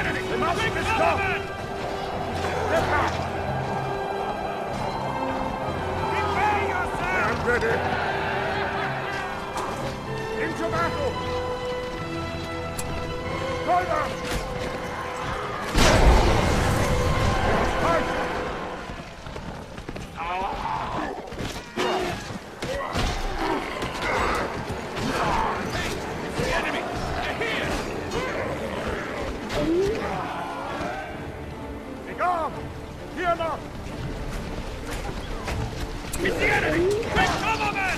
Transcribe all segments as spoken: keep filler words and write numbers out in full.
They must be stopped! Step back! Prepare yourself! Stand ready! Into battle! Destroy them! Fight! Fear not! It's the enemy! Take cover, men!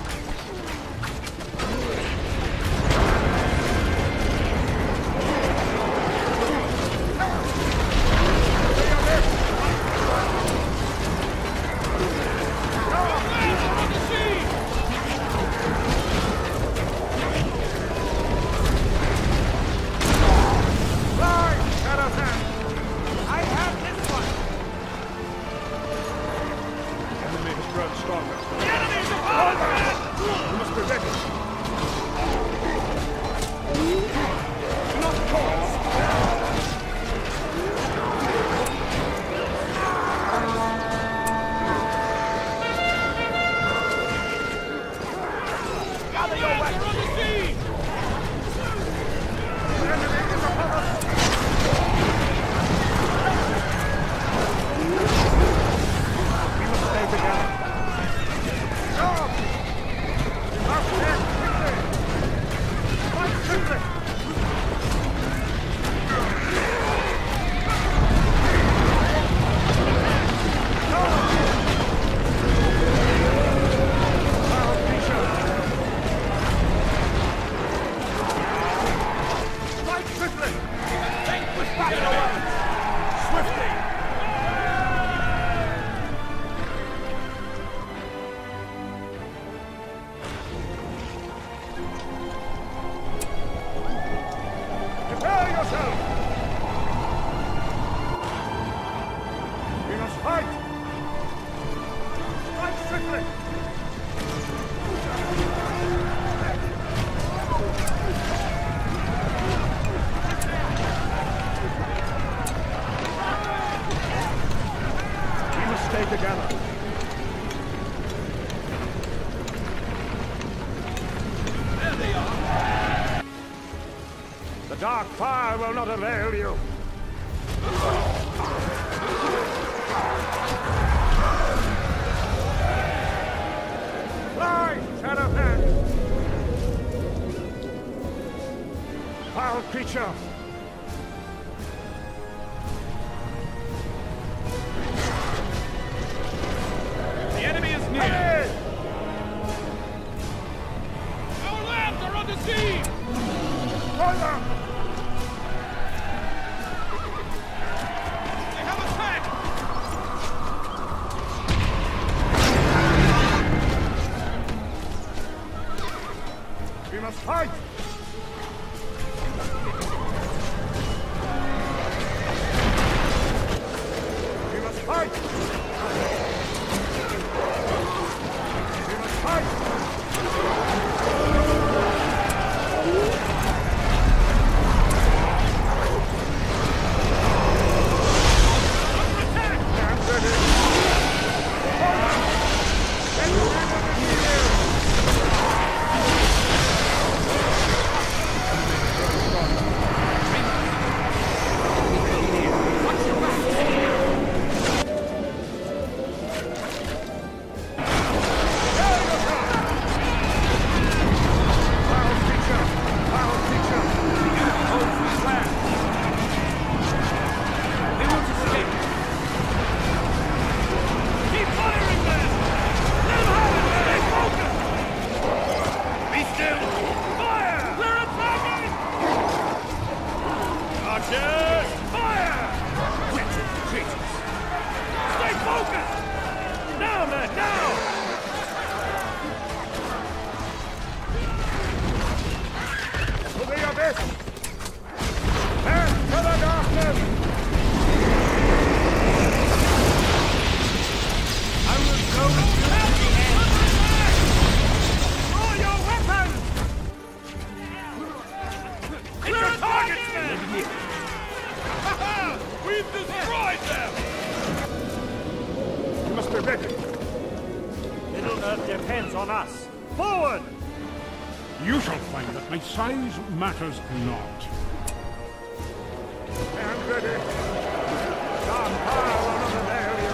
Dark fire will not avail you. Fly, Shadowhand! Foul creature! The enemy is near! Hey! Our lands are on the sea! Hold them! Fight! We must fight! We must fight! Attack! Stand ready! We've destroyed them! You must be ready. Middle Earth depends on us. Forward! You shall find that my size matters not. Stand ready. Stand high on the area.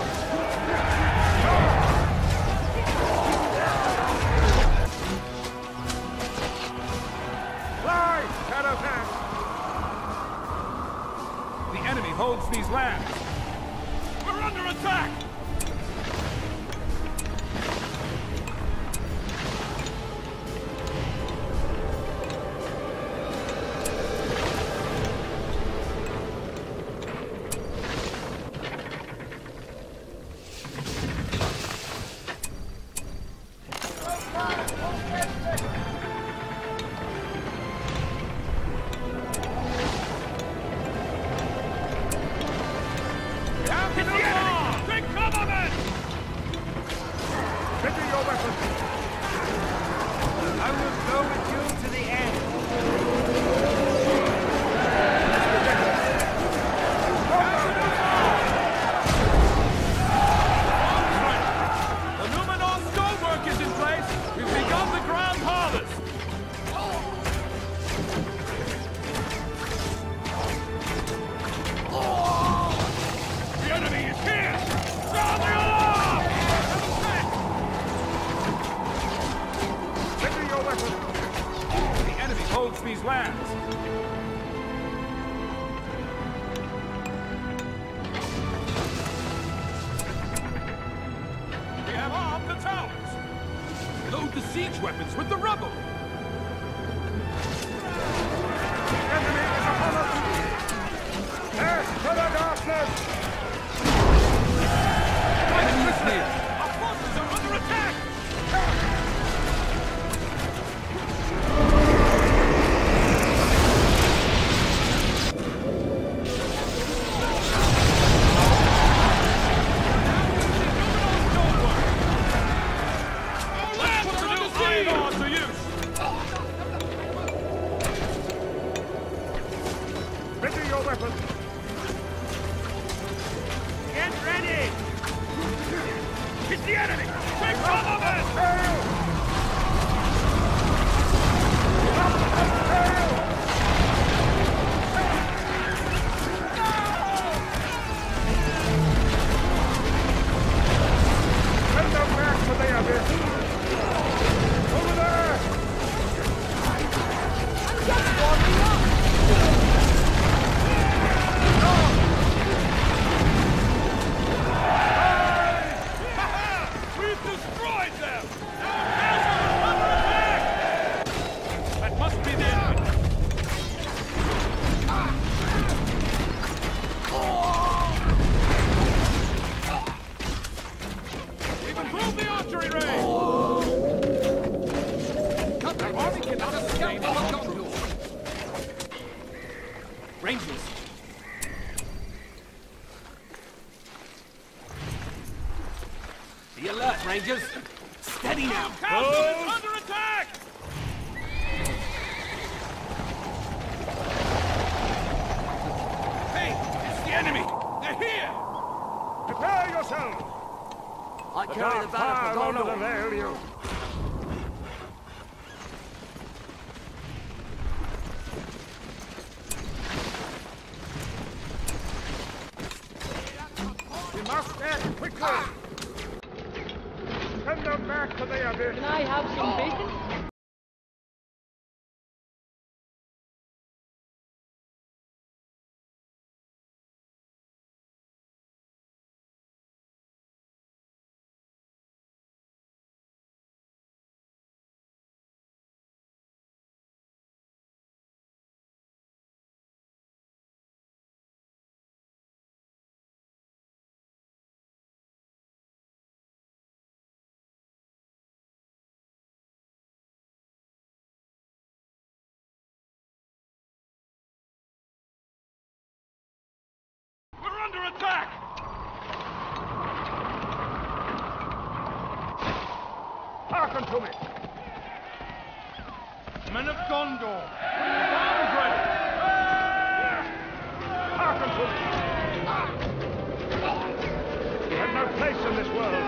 Fly, caravan! The enemy holds these lands. We're under attack! These lands. We have armed the towers. Load the siege weapons with the rubble. The enemy is upon us! Death to the darkness! Enemy is near. Our forces are under attack! The enemy! Take cover, men! Send them back to the abyss! Over there! I'm just warming up! Rangers! Be alert, Rangers! Steady now! Castle is under attack! Hey! It's the enemy! They're here! Prepare yourselves! I carry the banner for Gondor. Gondor. Avail you. We must act quickly! Send them back to the abyss! Can I have some bacon? We're under attack! Hearken to me! Men of Gondor! Arms ready! Hearken to me! no place in this world.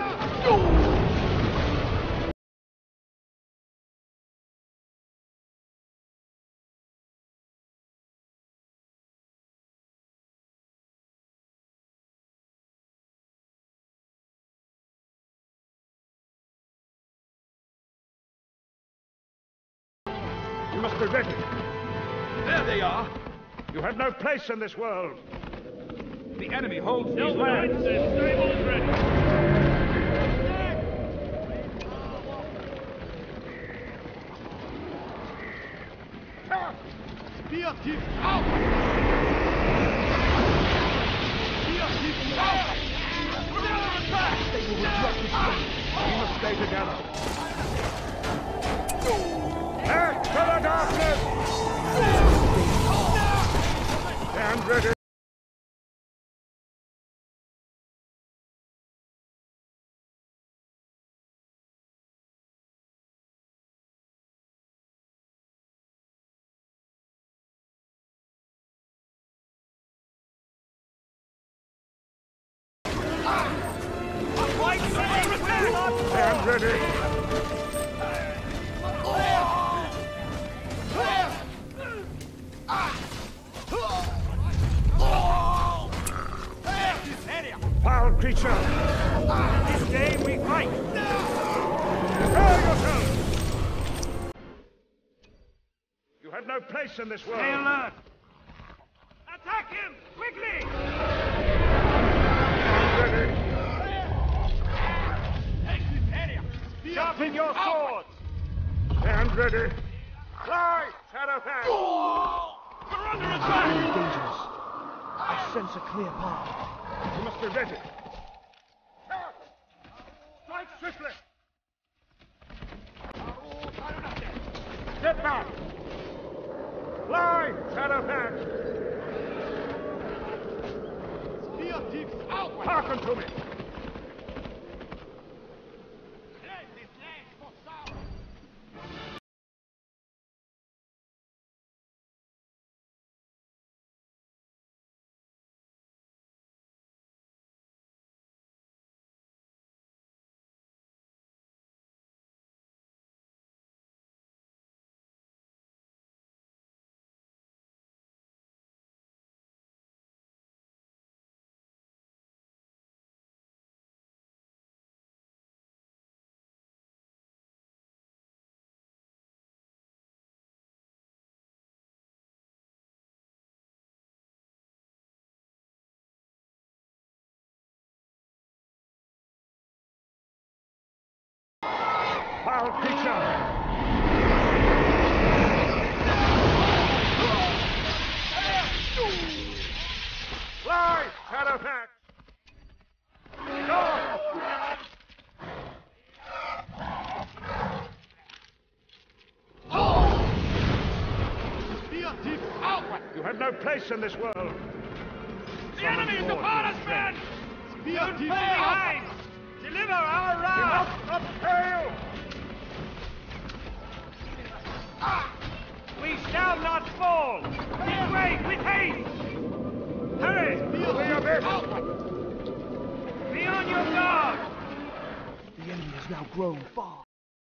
You must be ready. There they are. You have no place in this world. The enemy holds these Silver lands. Knights, their stables ready. Spear tips out! Spear tips out! Down back! They will regret this day. We must stay together. Back to the darkness! Stand ready. Stand ready. Foul creature! This day we fight. Prepare yourself! You have no place in this world. Stay alert. Attack him quickly. Stand ready. Sharpen your swords. Stand ready. Fly, Shadowfang! We're under attack! Dangerous. I sense a clear path. You must be ready. Charge! Strike swiftly! Get back! Fly, Shadowfang! Spear tips out! Hearken to me! Foul creature! Fly, Shadowfang! Go! Spear tips out! You have no place in this world. The enemy is upon us, men. Spear Don't tips fall out! behind. Deliver our wrath. Enough of fail! We shall not fall. This way, with haste. Hurry. We are this! Be on your guard. The enemy has now grown far.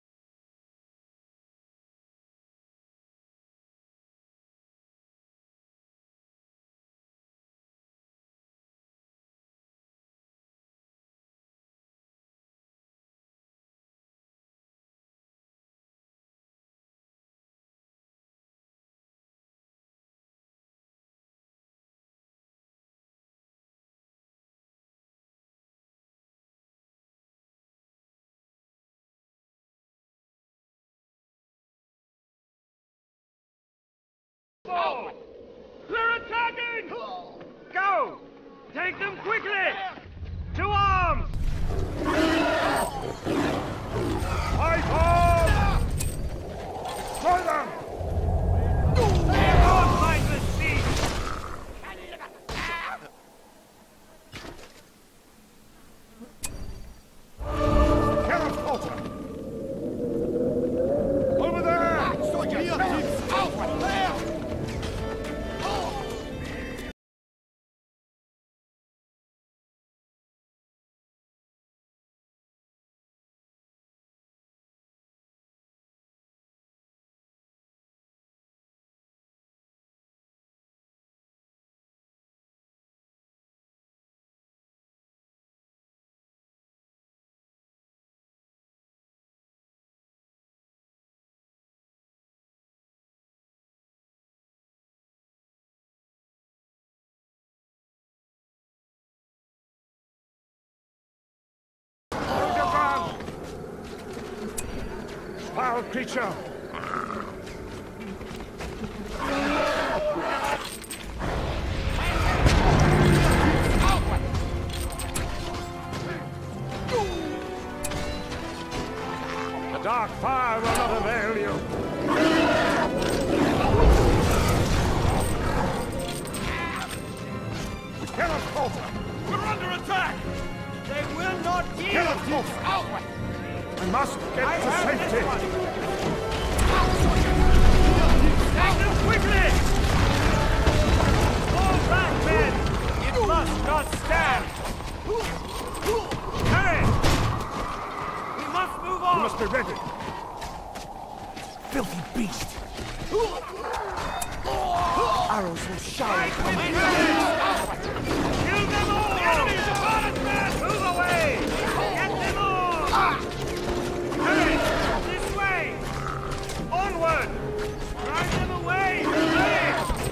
Fall. They're attacking. Go. Take them quickly. To arms. Fight on! Destroy them! foul creature! The dark fire will not avail you! We cannot falter! We're under attack! They will not yield! Cannot falter! We must get I to have safety! this one! Take them quickly! Fall back, men! It must not stand! Hurry! We must move on! We must be ready! Filthy beast! Arrows will shower Fight upon with me. courage! Kill them all! The enemy's upon us, men! Move away! Get them all! Hurry! This way! Onward! Drive them away! Hurry!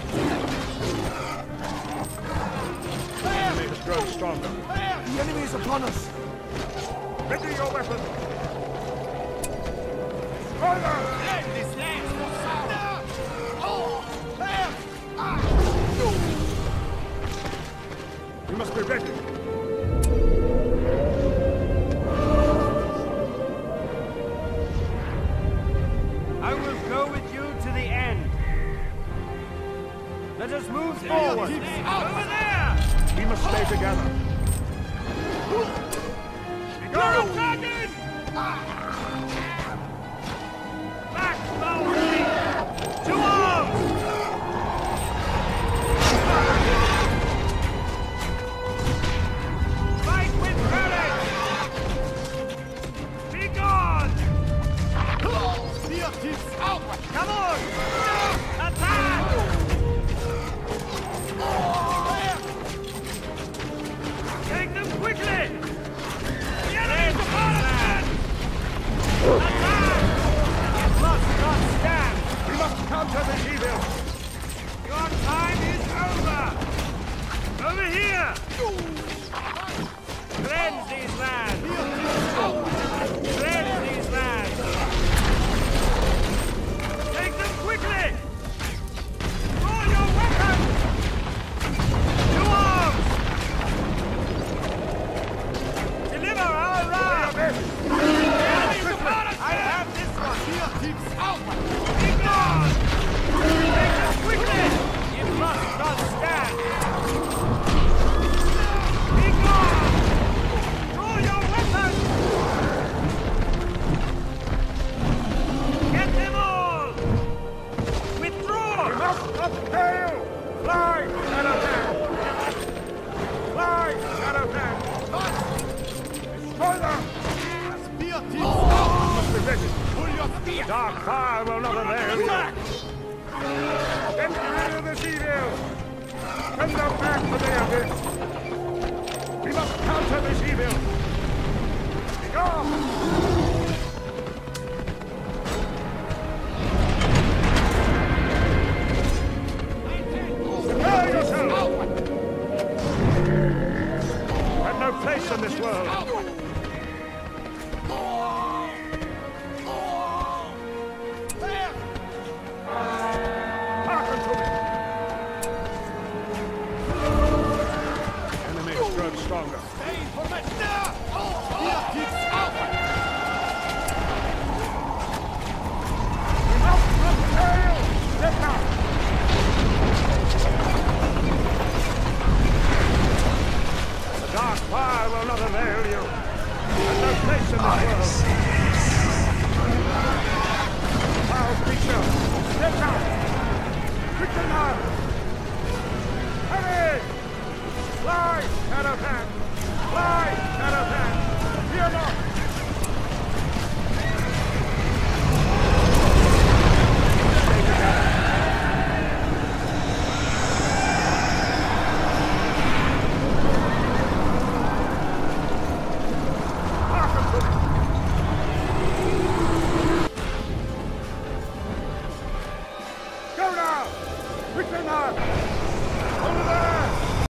The enemy has grown stronger. The enemy is upon us! Ready your weapon! Further! This land's for We must be ready! I will go with you to the end. Let us move forward. Over there! We must stay together! You're attacking! Back, Mallory! To arms! Fight with courage! Be gone! Come on! Attack! Take them quickly! The enemy's upon us, men! Attack! It must not stand! We must counter this evil! Your time is over! Over here! Cleanse these lands! Cleanse these lands! Take them quickly! Draw your weapons! To arms! Deliver our wrath! The enemy's upon us! I have this one! Be gone! Take them quickly! It must not stand! Be gone! Draw your weapons! Get them all! Withdraw! We must not fail! Fly, Shadowpan! Fly, Shadowpan! Destroy them! We must be ready! Dark fire will not avail you! Get rid of this evil! Send them back to the abyss! We must counter this evil! Be gone! Prepare yourself! You have no place in this world! Hearken to me! Enemy has grown stronger. We must not fail! Step out! The dark fire will not avail you. There's no place in this world. Foul creature, step out!